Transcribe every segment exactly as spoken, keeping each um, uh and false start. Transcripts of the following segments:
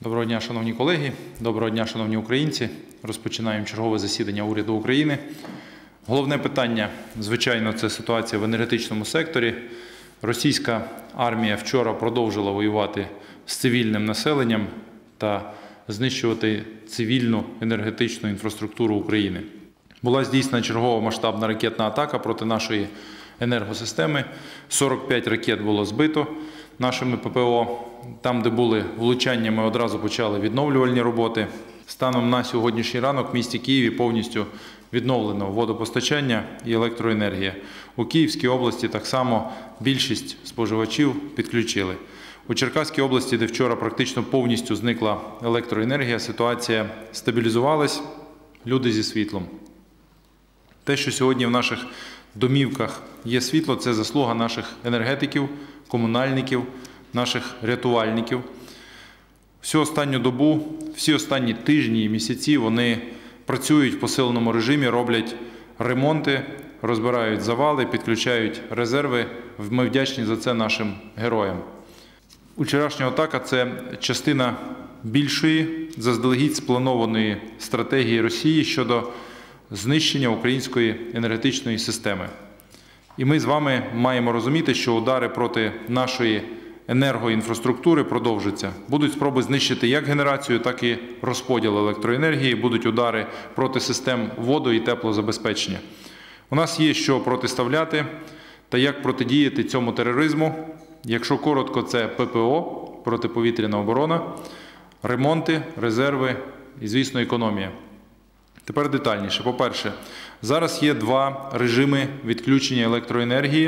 Доброго дня, шановні колеги, доброго дня, шановні українці. Розпочинаємо чергове засідання уряду України. Головне питання, звичайно, це ситуація в енергетичному секторі. Російська армія вчора продовжила воювати з цивільним населенням та знищувати цивільну енергетичну інфраструктуру України. Була здійснена чергова масштабна ракетна атака проти нашої енергосистеми. сорок п'ять ракет було збито нашими ППО. Там, де були влучання, ми одразу почали відновлювальні роботи. Станом на сьогоднішній ранок в місті Києві повністю відновлено водопостачання і електроенергія. У Київській області так само більшість споживачів підключили. У Черкаській області, де вчора практично повністю зникла електроенергія, ситуація стабілізувалась, люди зі світлом. Те, що сьогодні в наших домівках є світло, це заслуга наших енергетиків, комунальників, наших рятувальників. Всю останню добу, всі останні тижні і місяці вони працюють в посиленому режимі, роблять ремонти, розбирають завали, підключають резерви. Ми вдячні за це нашим героям. Вчорашня атака – це частина більшої, заздалегідь спланованої стратегії Росії щодо знищення української енергетичної системи. І ми з вами маємо розуміти, що удари проти нашої енергоінфраструктури продовжаться. Будуть спроби знищити як генерацію, так і розподіл електроенергії, будуть удари проти систем водо- і теплозабезпечення. У нас є що протиставляти та як протидіяти цьому тероризму. Якщо коротко, це ППО, протиповітряна оборона, ремонти, резерви і, звісно, економія. Тепер детальніше. По-перше, зараз є два режими відключення електроенергії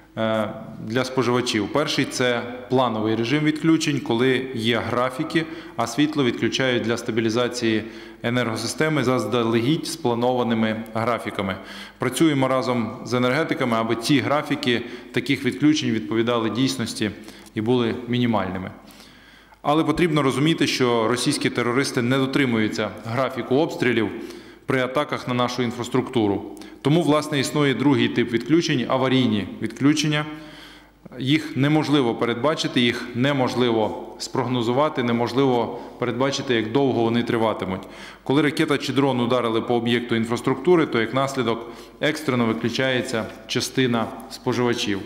для споживачів. Перший – це плановий режим відключень, коли є графіки, а світло відключають для стабілізації енергосистеми заздалегідь спланованими графіками. Працюємо разом з енергетиками, аби ці графіки таких відключень відповідали дійсності і були мінімальними. Але потрібно розуміти, що російські терористи не дотримуються графіку обстрілів при атаках на нашу інфраструктуру. Тому, власне, існує другий тип відключень – аварійні відключення. Їх неможливо передбачити, їх неможливо спрогнозувати, неможливо передбачити, як довго вони триватимуть. Коли ракета чи дрон ударили по об'єкту інфраструктури, то як наслідок екстрено виключається частина споживачів.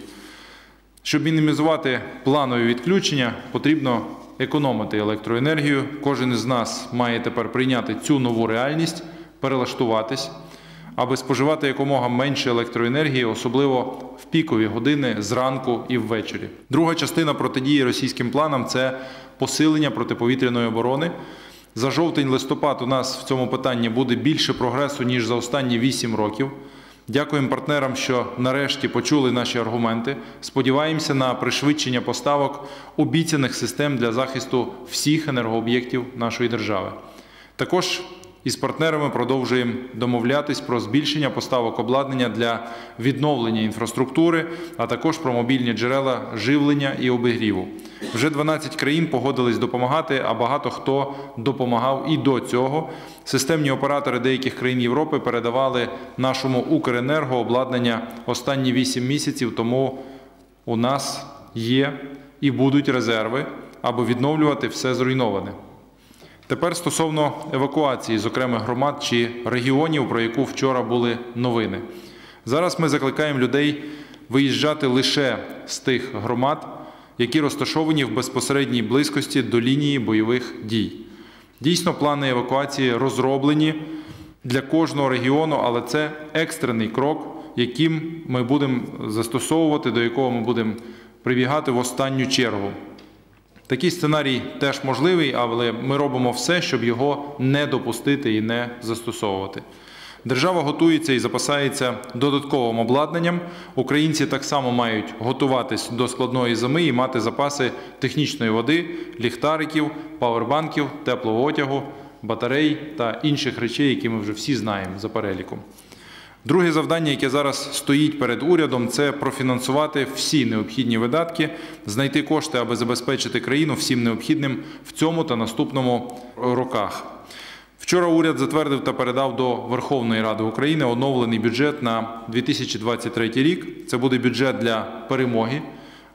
Щоб мінімізувати планові відключення, потрібно економити електроенергію. Кожен із нас має тепер прийняти цю нову реальність, перелаштуватись, аби споживати якомога менше електроенергії, особливо в пікові години зранку і ввечері. Друга частина протидії російським планам – це посилення протиповітряної оборони. За жовтень-листопад у нас в цьому питанні буде більше прогресу, ніж за останні вісім років. Дякуємо партнерам, що нарешті почули наші аргументи. Сподіваємося на пришвидшення поставок обіцяних систем для захисту всіх енергооб'єктів нашої держави. Також із партнерами продовжуємо домовлятись про збільшення поставок обладнання для відновлення інфраструктури, а також про мобільні джерела живлення і обігріву. Вже дванадцять країн погодились допомагати, а багато хто допомагав і до цього. Системні оператори деяких країн Європи передавали нашому Укренерго обладнання останні вісім місяців, тому у нас є і будуть резерви, аби відновлювати все зруйноване. Тепер стосовно евакуації з окремих громад чи регіонів, про яку вчора були новини. Зараз ми закликаємо людей виїжджати лише з тих громад, які розташовані в безпосередній близькості до лінії бойових дій. Дійсно, плани евакуації розроблені для кожного регіону, але це екстрений крок, яким ми будемо застосовувати, до якого ми будемо прибігати в останню чергу. Такий сценарій теж можливий, але ми робимо все, щоб його не допустити і не застосовувати. Держава готується і запасається додатковим обладнанням. Українці так само мають готуватись до складної зими і мати запаси технічної води, ліхтариків, павербанків, теплого одягу, батарей та інших речей, які ми вже всі знаємо за переліком. Друге завдання, яке зараз стоїть перед урядом, це профінансувати всі необхідні видатки, знайти кошти, аби забезпечити країну всім необхідним в цьому та наступному роках. Вчора уряд затвердив та передав до Верховної Ради України оновлений бюджет на дві тисячі двадцять третій рік. Це буде бюджет для перемоги,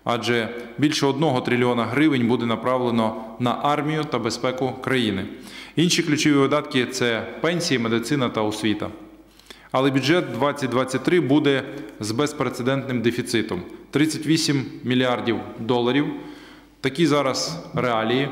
адже більше одного трильйона гривень буде направлено на армію та безпеку країни. Інші ключові видатки – це пенсії, медицина та освіта. Але бюджет двадцять двадцять три буде з безпрецедентним дефіцитом – тридцять вісім мільярдів доларів. Такі зараз реалії.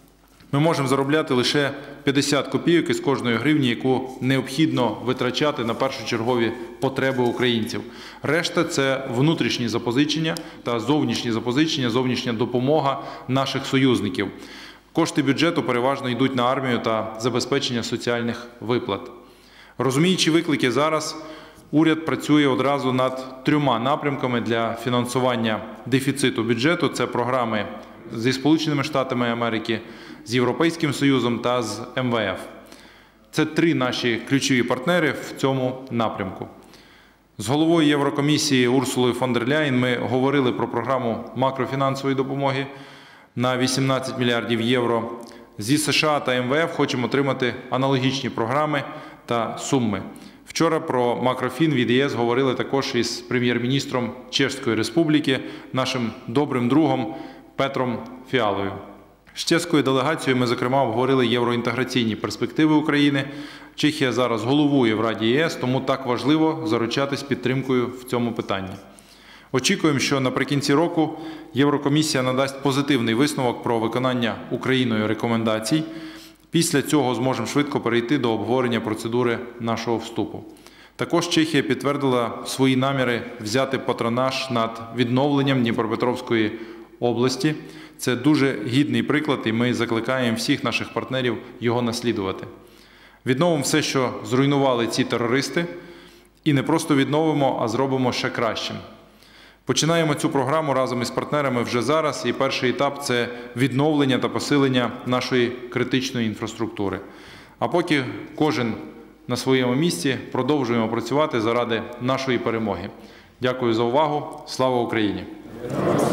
Ми можемо заробляти лише п'ятдесят копійок із кожної гривні, яку необхідно витрачати на першочергові потреби українців. Решта – це внутрішні запозичення та зовнішні запозичення, зовнішня допомога наших союзників. Кошти бюджету переважно йдуть на армію та забезпечення соціальних виплат. Розуміючи виклики зараз, уряд працює одразу над трьома напрямками для фінансування дефіциту бюджету. Це програми зі Сполученими Штатами Америки, з Європейським Союзом та з ем ве еф. Це три наші ключові партнери в цьому напрямку. З головою Єврокомісії Урсулою фон дер Ляєн ми говорили про програму макрофінансової допомоги на вісімнадцять мільярдів євро. Зі США та ем ве еф хочемо отримати аналогічні програми та суми. Вчора про макрофін від ЄС говорили також із прем'єр-міністром Чеської Республіки, нашим добрим другом Петром Фіалою. З чеською делегацією ми, зокрема, обговорили євроінтеграційні перспективи України. Чехія зараз головує в Раді ЄС, тому так важливо заручатись підтримкою в цьому питанні. Очікуємо, що наприкінці року Єврокомісія надасть позитивний висновок про виконання Україною рекомендацій. Після цього зможемо швидко перейти до обговорення процедури нашого вступу. Також Чехія підтвердила свої наміри взяти патронаж над відновленням Дніпропетровської області. Це дуже гідний приклад, і ми закликаємо всіх наших партнерів його наслідувати. Відновимо все, що зруйнували ці терористи, і не просто відновимо, а зробимо ще кращим. Починаємо цю програму разом із партнерами вже зараз, і перший етап – це відновлення та посилення нашої критичної інфраструктури. А поки кожен на своєму місці продовжуємо працювати заради нашої перемоги. Дякую за увагу. Слава Україні!